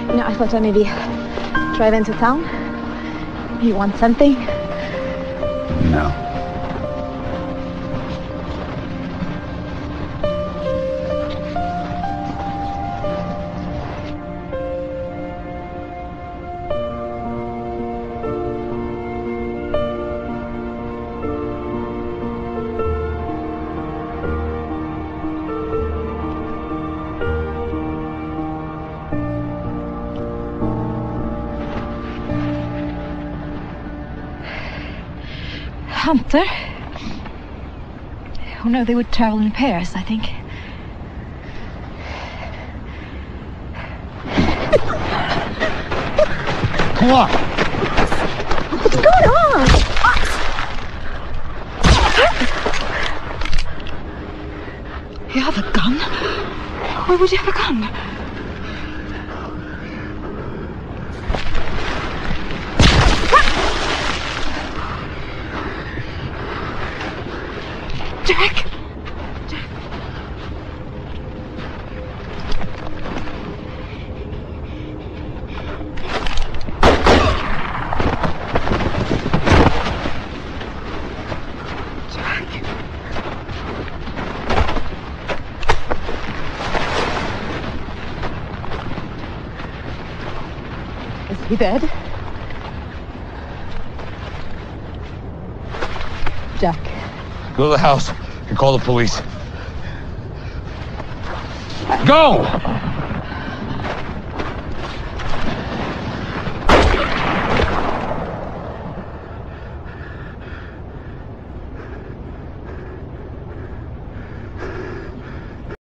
You know, I thought I'd maybe drive into town. You want something? No. Hunter? Oh no, they would travel in pairs, I think. Come on! What's going on? You have a gun? Why would you have a gun? Jack! Jack! Jack! Is he dead? Jack. Go to the house and call the police. Go!